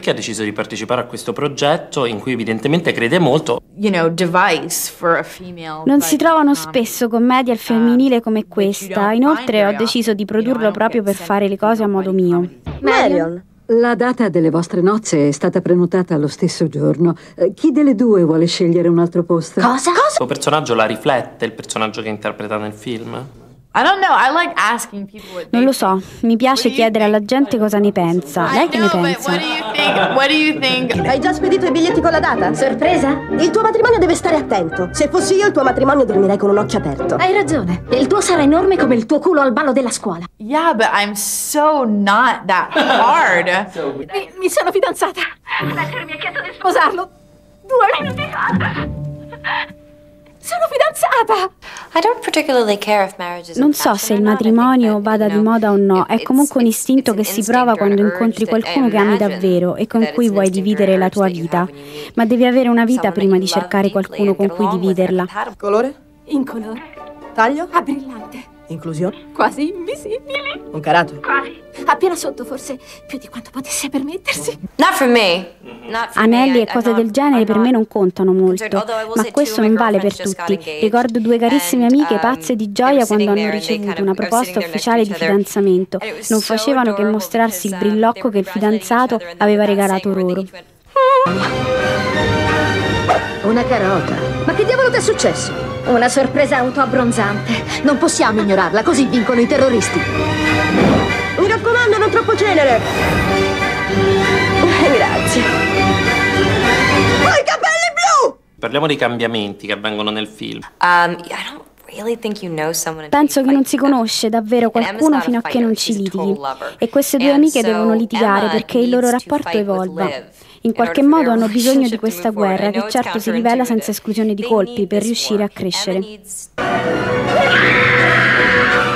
perché ha deciso di partecipare a questo progetto in cui evidentemente crede molto. Non si trovano spesso commedie al femminile come questa, inoltre ho deciso di produrlo proprio per fare le cose a modo mio. Marion, la data delle vostre nozze è stata prenotata lo stesso giorno. Chi delle due vuole scegliere un altro posto? Cosa? Questo personaggio la riflette, il personaggio che interpreta nel film? Non lo so, mi piace chiedere alla gente cosa ne pensa. Lei che ne pensa? Hai già spedito i biglietti con la data? Sorpresa? Il tuo matrimonio deve stare attento. Se fossi io, il tuo matrimonio dormirei con un occhio aperto. Hai ragione. Il tuo sarà enorme come il tuo culo al ballo della scuola. Yeah, but I'm so not that hard. Mi sono fidanzata. Fletcher mi ha chiesto di sposarlo 2 minuti fa. Sono fidanzata! Non so se il matrimonio vada di moda o no, è comunque un istinto che si prova quando incontri qualcuno che ami davvero e con cui vuoi dividere la tua vita, ma devi avere una vita prima di cercare qualcuno con cui dividerla. Colore? Incolore. Taglio? A brillante. Inclusione? Quasi invisibili. Un carattere? Quasi. Appena sotto, forse più di quanto potesse permettersi. Anelli e cose del genere per me non contano molto, ma questo non vale per tutti. Ricordo 2 carissime amiche pazze di gioia quando hanno ricevuto una proposta ufficiale di fidanzamento. Non facevano che mostrarsi il brillocco che il fidanzato aveva regalato loro. Una carota. Ma che diavolo ti è successo? Una sorpresa auto abbronzante. Non possiamo ignorarla, così vincono i terroristi. Mi raccomando, non troppo cenere. Grazie. Ho i capelli blu! Parliamo dei cambiamenti che avvengono nel film. Penso che non si conosce davvero qualcuno fino a che non ci litighi. E queste 2 amiche devono litigare perché il loro rapporto evolva. In qualche modo hanno bisogno di questa guerra, che certo si rivela senza esclusione di colpi, per riuscire a crescere.